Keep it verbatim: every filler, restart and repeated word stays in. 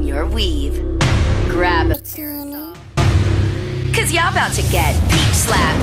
your weave. Grab a Bikini. cause y'all about to get peach slapped.